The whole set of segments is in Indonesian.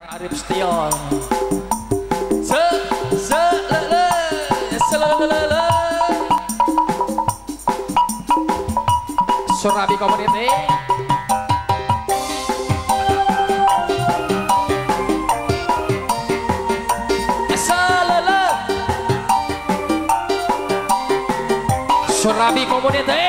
Arif Setion. Selelele. Surabi Community. Selelele. Surabi Community.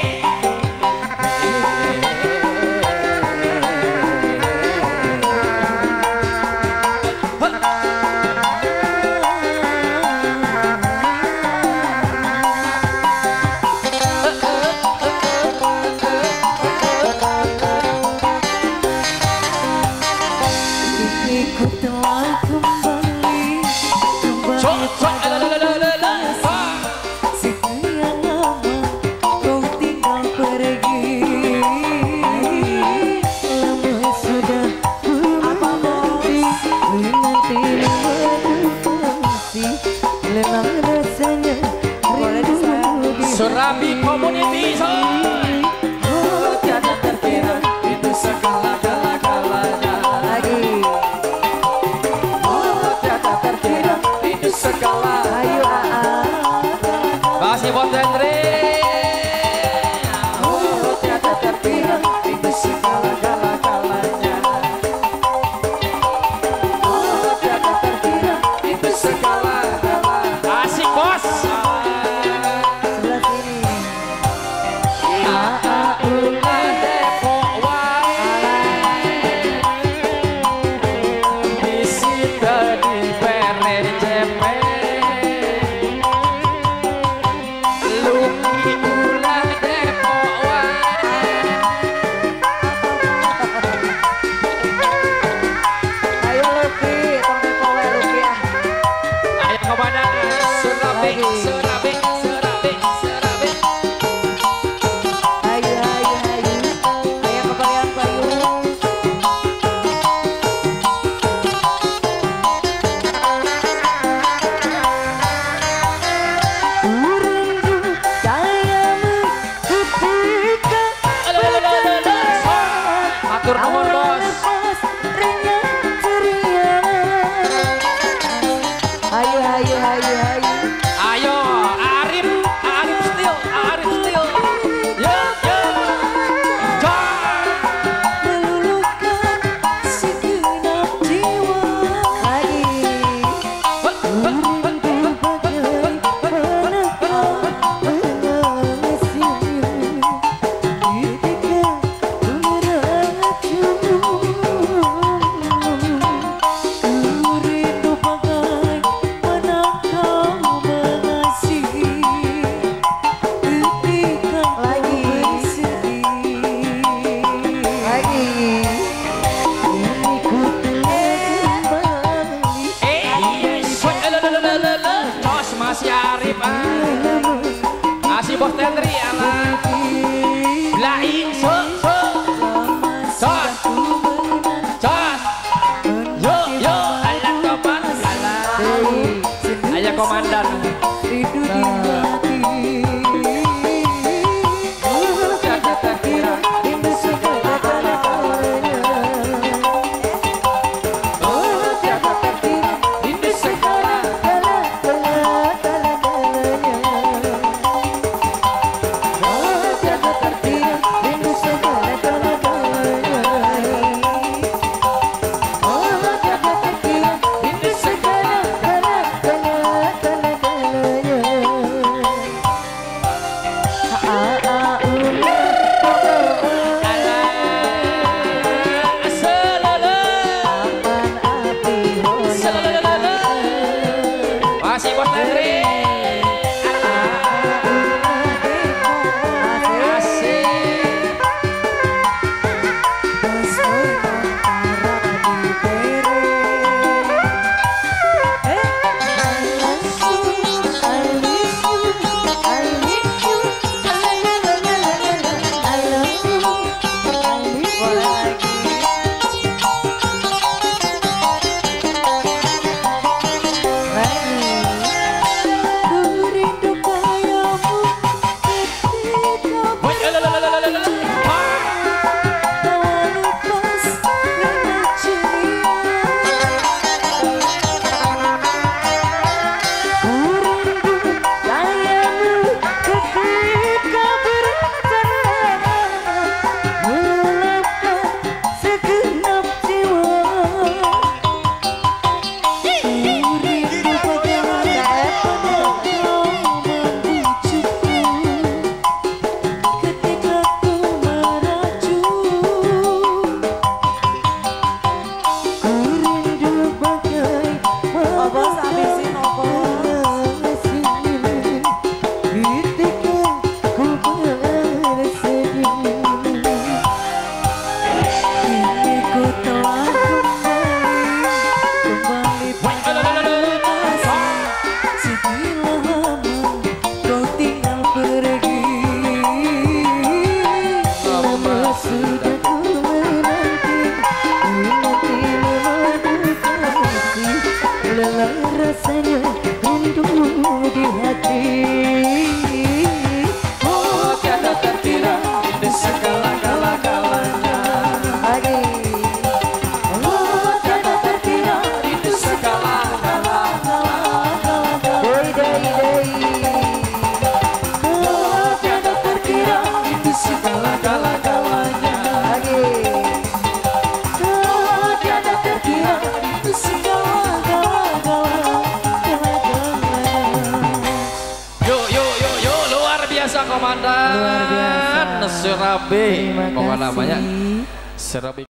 Surabi Community tiada terkira itu segala-galanya lagi. Tiada terkira itu segala. Ayo kasih buat Hendri. Tiada terkira itu segala-galanya. Tiada terkira itu segala-galanya. Asik bos. Atur nomor bos. Ayo Arif Setion, Arif Setion. Yo. Meluluhkan segenap jiwa lagi. Masih Arif masih bos Tendri ala lain jos yo alat topan ayah komandan komandan luar biasa. Serabi. Terima Pokoknya kasih. namanya Serabi.